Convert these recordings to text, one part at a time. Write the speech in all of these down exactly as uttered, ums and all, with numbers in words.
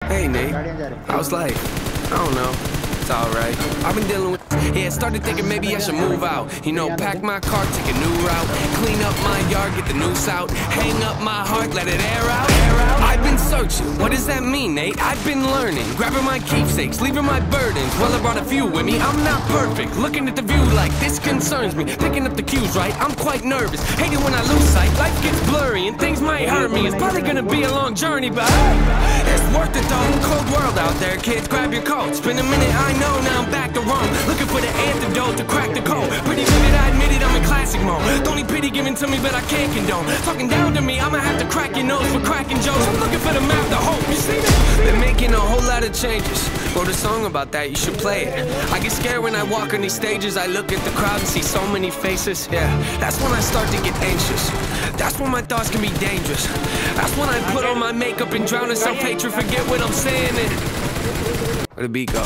Hey Nate, how's life? I don't know. It's alright. I've been dealing with yeah, started thinking maybe I should move out. You know, pack my car, take a new route. Clean up my yard, get the noose out. Hang up my heart, let it air out. I've been searching. What does that mean, Nate? I've been learning. Grabbing my keepsakes, leaving my burdens. Well, I brought a few with me. I'm not perfect. Looking at the view like this concerns me. Picking up the cues right. I'm quite nervous. Hate it when I lose sight. Life gets blurry and things might hurt me. It's probably gonna be a long journey, but hey, it's worth it though. Cold world out there, kids. Grab your coat. It's been a minute, I know. Now I'm back to Rome. Looking for the antidote to crack the code. Pretty vivid, I admit it, I'm in classic mode. Don't need pity given to me, but I can't condone. Talking down to me, I'ma have to crack your nose for cracking jokes. I'm looking for the map to hope, you see that? Been making a whole lot of changes. Wrote a song about that, you should play it. I get scared when I walk on these stages. I look at the crowd and see so many faces. Yeah, that's when I start to get anxious. That's when my thoughts can be dangerous. That's when I put on my makeup and drown in self-hatred. Forget what I'm saying and where the beat go?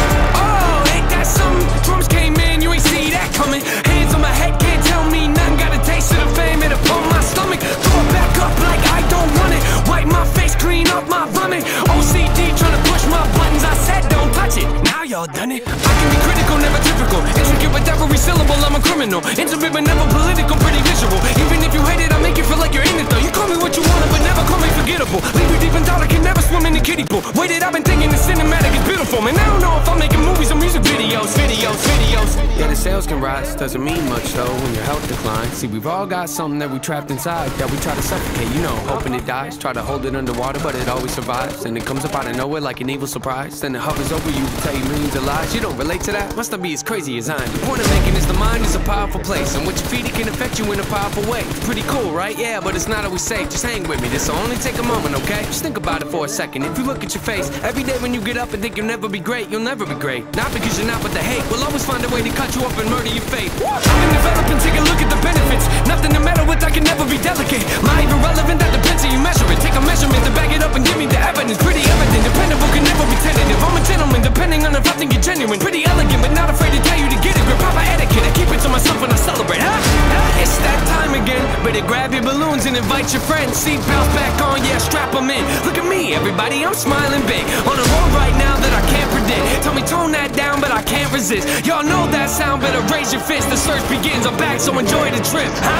Oh, ain't that something? Drums came in, you ain't see that coming. Hands on my head, can't tell me nothing. Got a taste of the fame, it upon my stomach. Throw it back up like I don't want it. Wipe my face, clean up my vomit. O C D trying to push my buttons. I said don't touch it, now y'all done it. I can be critical, never typical. Intricate with every syllable, I'm a criminal. Intimate but never political, pretty visual. Even if you hate it, I make you feel like you're in it though. You call me what you want, but never call me forgettable. Leave you deep in thought, I can never swim in the kiddie pool. Waited, I've been thinking the cinematic is beautiful. Man, I don't know if I'm making movies or music videos, videos, videos. Yeah, the sales can rise, doesn't mean much though when your health declines. See, we've all got something that we trapped inside that we try to suffocate, you know, hoping it dies. Try to hold it underwater, but it always survives. And it comes up out of nowhere like an evil surprise. Then it hovers over you to tell you millions of lies. You don't relate to that? Must not be as crazy as I am. The point of making is the mind is a powerful place, and what you feed it can affect you in a powerful way. It's pretty cool, right? Yeah, but it's not always safe. Just hang with me, this'll only take a moment, okay? Just think about it for a second. If you look at your face every day when you get up and think you'll never be great, you'll never be great. Not because you're not, but the hate will always find a way to cut you up and murder your faith. I've been developing, take a look at the benefits. Nothing to meddle with, I can never be delicate. Life irrelevant, that depends how you measure it. Take a measurement to back it up and give me the evidence. Pretty evident, dependable, can never be tentative. I'm a gentleman, depending on if I think you're genuine. Pretty elegant, but not afraid to tell you to get it. Grip proper etiquette, I keep it to myself when I celebrate. Huh? It's that time again. Better grab your balloons and invite your friends. Seatbelts back on, yeah, strap them in. Look at me, everybody, I'm smiling big. On a road right now that I can't predict. Tell me tone that down, but I can't resist. Y'all know that sound, better raise your fist. The search begins, I'm back, so enjoy the trip. Huh?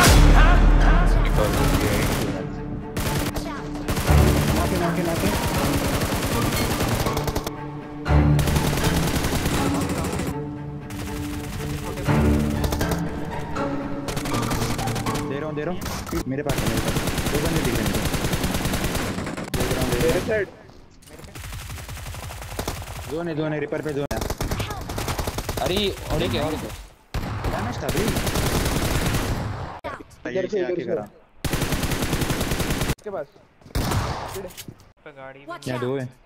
दे रहा हूँ दे रहा हूँ मेरे पास मेरे पास दो बंदे दिख रहे हैं मेरे साइड जोन है जोन है रिपर पे जोन है अरे और एक है और एक है डैमेज था भाई इधर से इधर से इसके पास पे गाड़ी क्या दो है